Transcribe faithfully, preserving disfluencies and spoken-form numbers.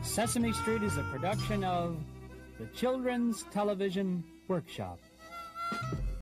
Sesame Street is a production of the Children's Television Workshop.